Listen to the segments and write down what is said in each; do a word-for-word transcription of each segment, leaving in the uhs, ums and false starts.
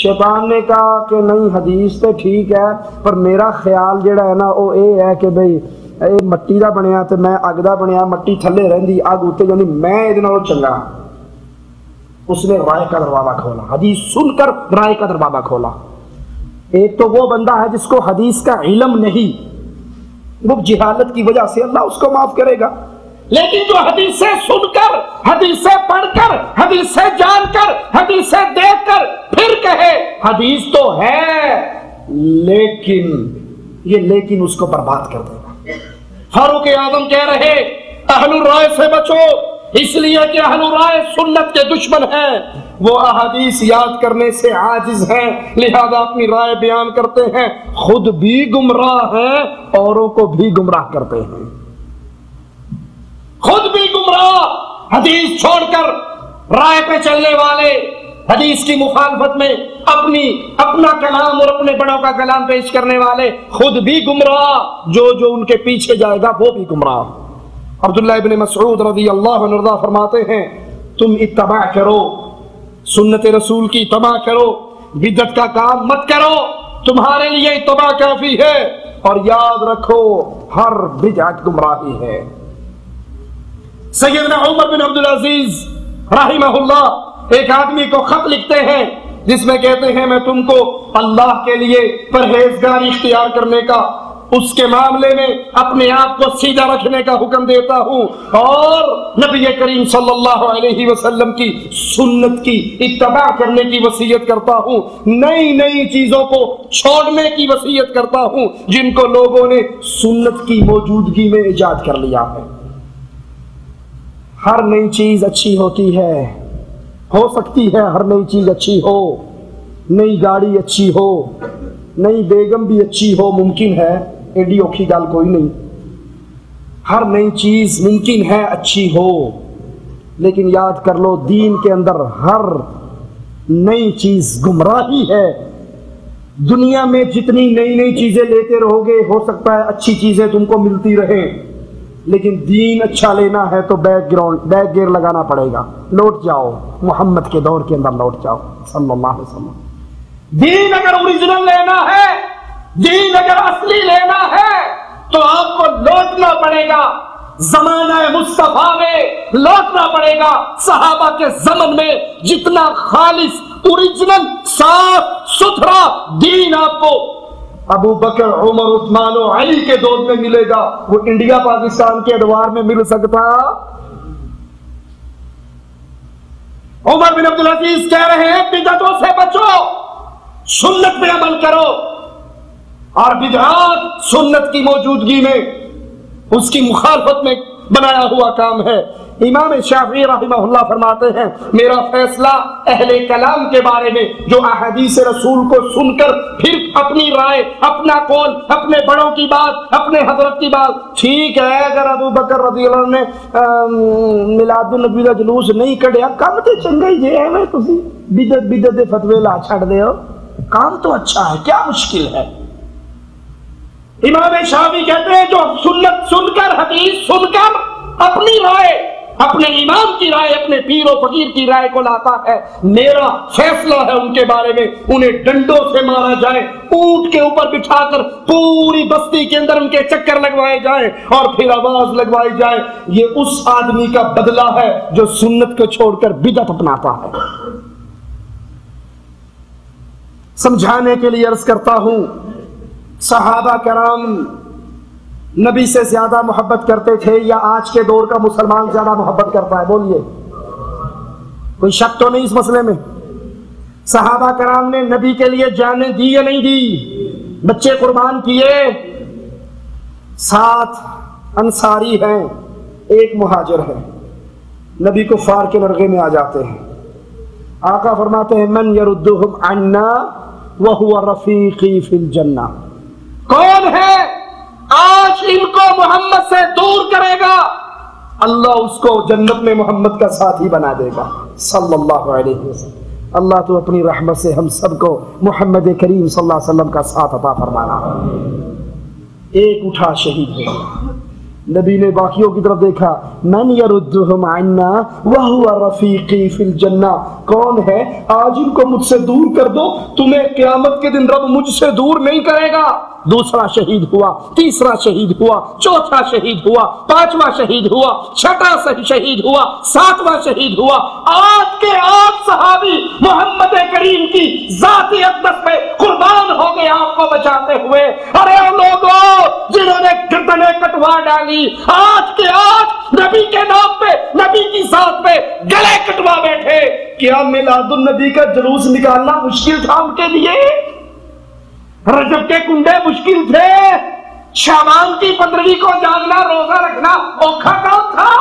شیطان نے کہا کہ نہیں حدیث تو ٹھیک ہے پر میرا خیال جڑا ہے نا وہ یہ ہے کہ بھئی اے مٹی دا بنیا تے میں اگ دا بنیا، مٹی تھلے رہندی اگ اوتے جاندی، میں ادے نالوں چنگا۔ اس نے رائے کا دروازہ کھولا، حدیث سن کر رائے کا دروازہ کھولا۔ ایک تو وہ بندہ ہے جس کو حدیث کا علم نہیں، وہ جہالت کی وجہ سے اللہ اس کو معاف کرے گا، لیکن جو حدیثیں سن کر، حدیثیں پڑھ کر، حدیثیں جان کر، حدیثیں دیکھ کر پھر کہے حدیث تو ہے لیکن، یہ لیکن اس کو برباد کر دے گا۔ فاروق اعظم کہہ رہے اہل الرائے سے بچو، اس لیے کہ اہل الرائے سنت کے دشمن ہیں، وہ احادیث یاد کرنے سے عاجز ہیں، لہذا اپنی رائے بیان کرتے ہیں، خود بھی گمراہ ہیں اوروں کو بھی گمراہ کرتے ہیں، خود بھی گمراہ، حدیث چھوڑ کر رائے پہ چلنے والے، حدیث کی مخالفت میں اپنی اپنا کلام اور اپنے بڑوں کا کلام پیش کرنے والے خود بھی گمراہ، جو جو ان کے پیچھے جائے گا وہ بھی گمراہ۔ عبداللہ ابن مسعود رضی اللہ عنہ فرماتے ہیں تم اتباع کرو، سنت رسول کی اتباع کرو، بدعت کا کام مت کرو، تمہارے لیے اتباع کافی ہے، اور یاد رکھو ہر بدعت گمراہی ہے۔ سیدنا عمر بن عبدالعزیز رحمہ اللہ ایک آدمی کو خط لکھتے ہیں جس میں کہتے ہیں میں تم کو اللہ کے لیے پرہیزگاری اختیار کرنے کا، اس کے معاملے میں اپنے آپ کو سیدھا رکھنے کا حکم دیتا ہوں، اور نبی کریم صلی اللہ علیہ وسلم کی سنت کی اتباع کرنے کی وصیت کرتا ہوں، نئی نئی چیزوں کو چھوڑنے کی وصیت کرتا ہوں جن کو لوگوں نے سنت کی موجودگی میں ایجاد کر لیا ہے۔ ہر نئی چیز اچھی ہوتی ہے، ہو سکتی ہے ہر نئی چیز اچھی ہو، نئی گاڑی اچھی ہو، نئی بیگم بھی اچھی ہو، ممکن ہے، ایڈی اوکھی گال کوئی نہیں، ہر نئی چیز ممکن ہے اچھی ہو، لیکن یاد کر لو دین کے اندر ہر نئی چیز گمراہی ہے۔ دنیا میں جتنی نئی نئی چیزیں لیتے رہو گے ہو سکتا ہے اچھی چیزیں تم کو ملتی رہیں، لیکن دین اچھا لینا ہے تو بیک گراؤنڈ بیک گیئر لگانا پڑے گا، لوٹ جاؤ محمد کے دور کے اندر، لوٹ جاؤ صلی اللہ علیہ وسلم۔ دین اگر اوریجنل لینا ہے، دین اگر اصلی لینا ہے تو آپ کو لوٹنا پڑے گا زمانہ مصطفیٰ میں، لوٹنا پڑے گا صحابہ کے زمن میں، جتنا خالص اوریجنل صاف ستھرا دین آپ کو ابو بکر عمر عثمان و علی کے دور میں ملے گا، وہ انڈیا پاکستان کے ادوار میں مل سکتا؟ عمر بن عبدالعزیز کہہ رہے ہیں بدعتوں سے بچو، سنت پہ عمل کرو، اور بدعات سنت کی موجودگی میں اس کی مخالفت میں بنایا ہوا کام ہے۔ امام شافعی رحمہ اللہ فرماتے ہیں میرا فیصلہ اہل کلام کے بارے میں جو احادیث رسول کو سن کر پھر اپنی رائے، اپنا قول، اپنے بڑوں کی بات، اپنے حضرت کی بات، ٹھیک ہے اگر ابو بکر رضی اللہ عنہ نے میلاد النبی کا جلوس نہیں کڈیا، کام تو چنگا ہی جے ہے، تسی بدعت بدعت دے فتوی لا چھڑ دے ہو، کام تو اچھا ہے، کیا مشکل ہے؟ امام شافعی کہتے ہیں جو سنت سن کر، حدیث سن کر اپنی رائے، اپنے امام کی رائے، اپنے پیر و فقیر کی رائے کو لاتا ہے، میرا فیصلہ ہے ان کے بارے میں انہیں ڈنڈوں سے مارا جائے، اونٹ کے اوپر بٹھا کر پوری بستی کے اندر ان کے چکر لگوائے جائیں اور پھر آواز لگوائی جائے، یہ اس آدمی کا بدلہ ہے جو سنت کو چھوڑ کر بدعت اپناتا ہے۔ سمجھانے کے لیے عرض کرتا ہوں، صحابہ کرام نبی سے زیادہ محبت کرتے تھے یا آج کے دور کا مسلمان زیادہ محبت کرتا ہے؟ بولیے، کوئی شک تو نہیں اس مسئلے میں؟ صحابہ کرام نے نبی کے لیے جانیں دی یا نہیں دی؟ بچے قربان کیے؟ سات انصاری ہیں، ایک مہاجر ہے، نبی کفار کے لرغے میں آ جاتے ہیں، آقا فرماتے ہیں من یردہم عنا وہو رفیقی فی الجنہ، کون ہے آج ان کو محمد سے دور کرے گا، اللہ اس کو جنت میں محمد کا ساتھی بنا دے گا صلی اللہ علیہ وسلم۔ اللہ تو اپنی رحمت سے ہم سب کو محمد کریم صلی اللہ علیہ وسلم کا ساتھ عطا فرمانا۔ ایک اٹھا شہید ہو گیا، नबी ने बाकियों की तरफ देखा, मन यरुद्दुहुम अन्ना वहुवा रफीकी फिल जन्ना, कौन है आज इनको मुझसे दूर कर दो, तुम्हें क़यामत के दिन रब मुझसे दूर नहीं करेगा। दूसरा शहीद हुआ, तीसरा शहीद हुआ, चौथा शहीद हुआ, पांचवा शहीद हुआ, छठा शहीद हुआ, सातवां शहीद हुआ। आज के आठ सहाबी मोहम्मद करीम की जाती अक़दस पे कुर्बान हो गए आपको बचाते हुए। अरे लोगों जिन्होंने गर्दनें कटवा डाली, आज के आठ नबी के नाम पे, नबी की जात पे गले कटवा बैठे। क्या मिलादुन नबी का जुलूस निकालना मुश्किल था उनके लिए? रजब के कुंडे मुश्किल थे, शाबान की पंद्रहवीं को जागना, रोजा रखना औखा काम था।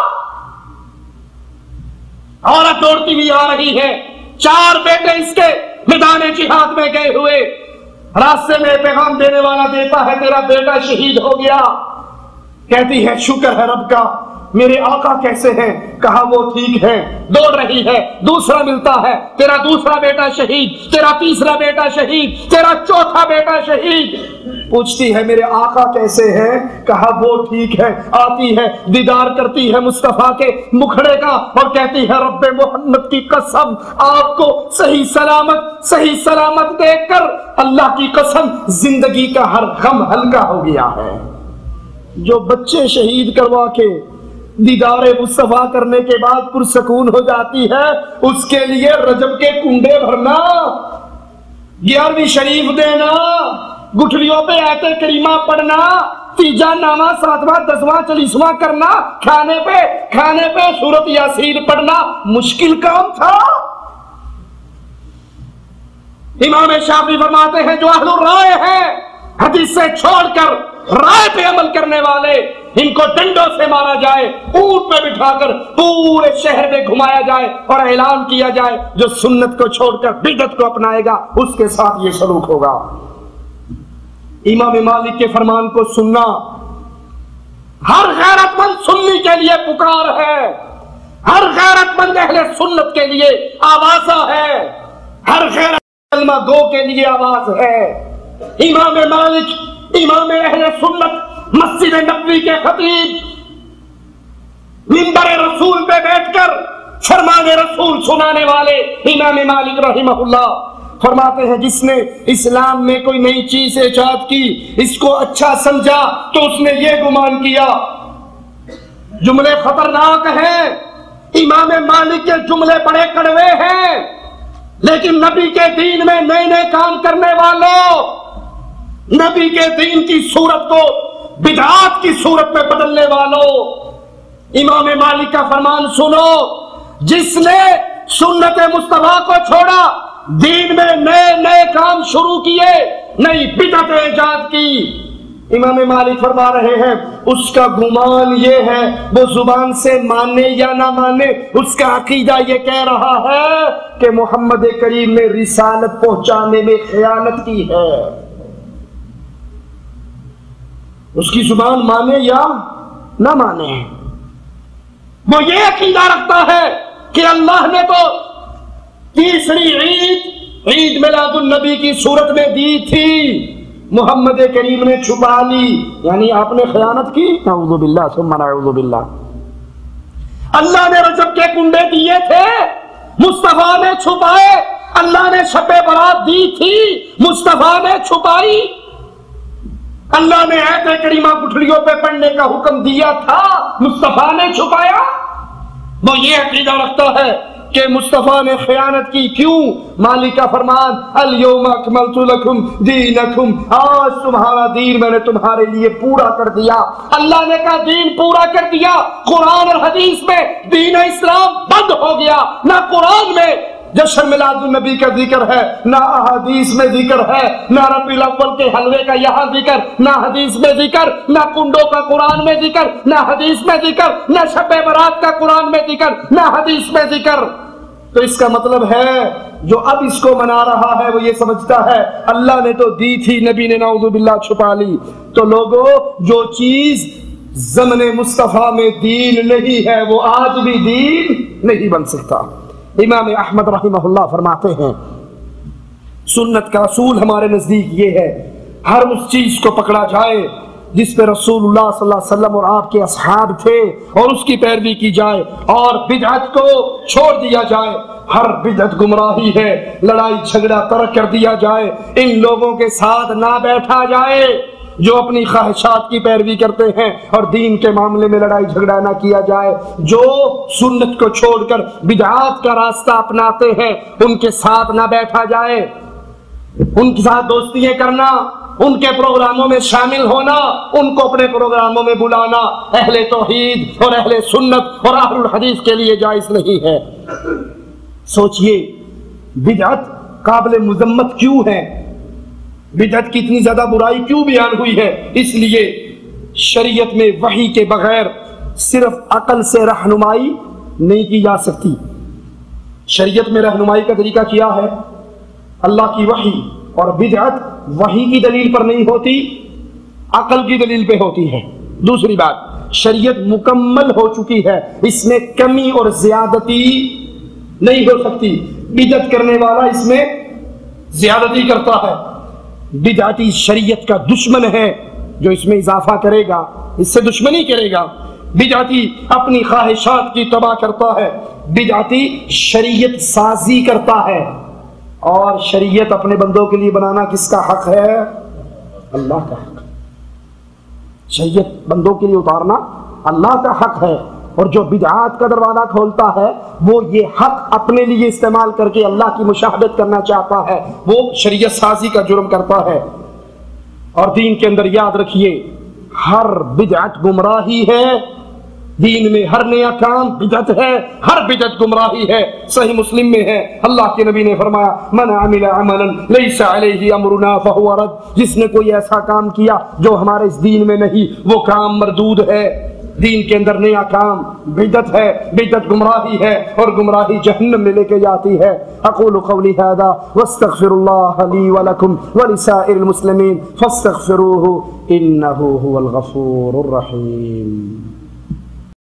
औरत दौड़ती हुई आ रही है, चार बेटे इसके मैदान जिहाद में गए हुए, रास्ते में पैगाम देने वाला देता है तेरा बेटा शहीद हो गया। कहती है शुक्र है रब का, मेरे आका कैसे हैं? कहा वो ठीक है। दौड़ रही है, दूसरा मिलता है, तेरा दूसरा बेटा शहीद, तेरा तीसरा बेटा शहीद, तेरा चौथा बेटा शहीद। पूछती है मेरे आका कैसे हैं? कहा वो ठीक है। आती है, दीदार करती है मुस्तफा के मुखड़े का और कहती है रब्बे मोहम्मद की कसम, आपको सही सलामत सही सलामत देखकर अल्लाह की कसम जिंदगी का हर गम हल्का हो गया है। जो बच्चे शहीद करवा के दीदारे मुस्तफा करने के बाद पुरसकून हो जाती है, उसके लिए रजब के कुंडे भरना, ग्यारहवीं शरीफ देना, गुठलियों पे आयते करीमा पढ़ना, तीजा नामा सातवां दसवां चालीसवां करना, खाने पे खाने पे सूरत यासीन पढ़ना मुश्किल काम था। इमाम शाफी फरमाते हैं जो अहलुर राय है, हदीस से छोड़कर राय पे अमल करने वाले, इनको डंडों से मारा जाए, ऊंट पे बिठाकर पूरे शहर में घुमाया जाए और ऐलान किया जाए जो सुन्नत को छोड़कर बिदअत को अपनाएगा उसके साथ ये सलूक होगा। इमाम मालिक के फरमान को सुनना हर गैरतमंद सुन्नी के लिए पुकार है, हर गैरतमंद अहले सुन्नत के लिए आवाज़ है, हर गैरत कलमा गो के लिए आवाज है। इमाम मालिक, इमाम अहले सुन्नत, मस्जिद नबवी के खतीब, मिंबर रसूल पे बैठकर फरमाने रसूल सुनाने वाले इमाम मालिक रहमहुल्लाह फरमाते हैं जिसने इस्लाम में कोई नई चीज इजाद की, इसको अच्छा समझा तो उसने ये गुमान किया। जुमले खतरनाक हैं, इमाम मालिक के जुमले बड़े कड़वे हैं, लेकिन नबी के दीन में नए नए काम करने वालों, नबी के दीन की सूरत को बिदअत की सूरत में बदलने वालों, इमाम मालिक का फरमान सुनो, जिसने सुन्नत मुस्तफा को छोड़ा, दीन में नए नए काम शुरू किए, नई बिदअत इजाद की। इमाम मालिक फरमा रहे हैं उसका गुमान ये है, वो जुबान से माने या ना माने, उसका अकीदा ये कह रहा है कि मोहम्मद करीम ने रिसालत पहुंचाने में खयानत की है। उसकी जुबान माने या ना माने, वो ये अकीदा रखता है कि अल्लाह ने तो तीसरी ईद ईद मिलादुन नबी की सूरत में दी थी, मोहम्मद करीम ने छुपा ली, यानी आपने खयानत की। नऊज़ु बिल्लाह सुम्मा नऊज़ु बिल्लाह। अल्लाह ने रजब के कुंडे दिए थे, मुस्तफा ने छुपाए। अल्लाह ने शबे बरात दी थी, मुस्तफा ने छुपाई। अल्लाह ने आयत करीमा गुठलियों पे पढ़ने का हुक्म दिया था, मुस्तफा ने छुपाया। वो ये अकीदा रखता है कि मुस्तफा ने खयानत की। क्यों? मालिक का फरमान अल यौमा अकमलतु लकुम दीनकुम, आज तुम्हारा दीन मैंने तुम्हारे लिए पूरा कर दिया। अल्लाह ने कहा दीन पूरा कर दिया, कुरान और हदीस में दीन इस्लाम बंद हो गया। ना कुरान में जश्न मिलादुन नबी का जिक्र है, ना हदीस में जिक्र है, ना रबीउल अव्वल के हलवे का यहाँ जिक्र, ना हदीस में जिक्र, ना कुंडों का कुरान में जिक्र, ना हदीस में जिक्र, ना शब बरात का कुरान में जिक्र, ना हदीस में जिक्र। तो इसका मतलब है जो अब इसको मना रहा है वो ये समझता है अल्लाह ने तो दी थी, नबी ने नाउज़ु बिल्लाह छुपा ली। तो लोगों, जो चीज ज़मने मुस्तफा में दीन नहीं है वो आज भी दीन नहीं बन सकता। इमाम अहमद रहमहुल्लाह फरमाते हैं सुन्नत का असूल हमारे नजदीक ये है, हर उस चीज को पकड़ा जाए جس پہ رسول اللہ صلی اللہ علیہ وسلم اور آپ کے اصحاب تھے اور اس کی پیروی کی جائے اور بدعت کو چھوڑ دیا جائے۔ ہر بدعت گمراہی ہے، لڑائی جھگڑا ترک کر دیا جائے، ان لوگوں کے ساتھ نہ بیٹھا جائے جو اپنی خواہشات کی پیروی کرتے ہیں، اور دین کے معاملے میں لڑائی جھگڑا نہ کیا جائے۔ جو سنت کو چھوڑ کر بدعات کا راستہ اپناتے ہیں ان کے ساتھ نہ بیٹھا جائے، ان کے ساتھ دوستیاں کرنا، ان کے پروگراموں میں شامل ہونا، ان کو اپنے پروگراموں میں بلانا اہل توحید اور اہل سنت اور اہل الحدیث کے لیے جائز نہیں ہے۔ سوچئے بدعت قابل مذمت کیوں ہے، بدعت کی اتنی زیادہ برائی کیوں بیان ہوئی ہے؟ اس لیے شریعت میں وحی کے بغیر صرف عقل سے رہنمائی نہیں کی جا سکتی۔ شریعت میں رہنمائی کا طریقہ کیا ہے؟ اللہ کی وحی، اور بدعت وحی کی دلیل پر نہیں ہوتی، عقل کی دلیل پہ ہوتی ہے۔ دوسری بات، شریعت مکمل ہو چکی ہے، اس میں کمی اور زیادتی نہیں ہو سکتی۔ بدعت کرنے والا اس میں زیادتی کرتا ہے، بدعتی شریعت کا دشمن ہے، جو اس میں اضافہ کرے گا اس سے دشمنی کرے گا۔ بدعتی اپنی خواہشات کی تباہ کرتا ہے، بدعتی شریعت سازی کرتا ہے، اور شریعت اپنے بندوں کے لیے بنانا کس کا حق ہے؟ اللہ کا حق۔ شریعت بندوں کے لیے اتارنا اللہ کا حق ہے، اور جو بدعات کا دروازہ کھولتا ہے وہ یہ حق اپنے لیے استعمال کر کے اللہ کی مشاہدت کرنا چاہتا ہے، وہ شریعت سازی کا جرم کرتا ہے۔ اور دین کے اندر یاد رکھیے، ہر بدعت گمراہی ہے، دین میں ہر نیا کام بدعت ہے، ہر بدعت گمراہی ہے۔ صحیح مسلم میں ہے، اللہ کے نبی نے فرمایا من عمل عملا لیس علیہ امرنا فہو رد، جس نے کوئی ایسا کام کیا جو ہمارے اس دین میں نہیں، وہ کام مردود ہے۔ دین کے اندر نیا کام بدعت ہے، بدعت گمراہی ہے، اور گمراہی جہنم میں لے کے جاتی ہے۔ اقول قولی ھذا واستغفر اللہ لی ولکم ولسائر المسلمین فاستغفروہ انہ هو الغفور الرحیم۔